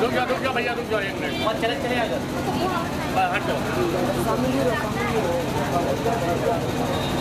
रुक जाओ भैया, रुक जाओ 1 मिनट। मत चले चले आगे। हटो।